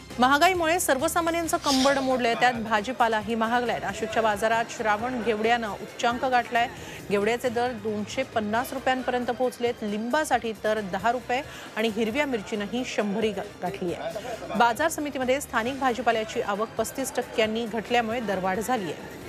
महागाईमुळे सर्वसामान्यांचं कंबरड मोडलंय, त्यात भाजीपालाही महागलाय। नाशिकच्या बाजारात श्रावण घेवड्यानं उच्चांक गाठलाय। घेवड्याचे दर 250 रुपयांपर्यंत पोहोचलेत। लिंबासाठी तर 10 रुपये आणि हिरव्या मिरचीनंही 100 गाठली आहे। बाजार समितीमध्ये स्थानिक भाजीपाल्याची आवक 35% घटल्यामुळे दरवाढ झाली आहे।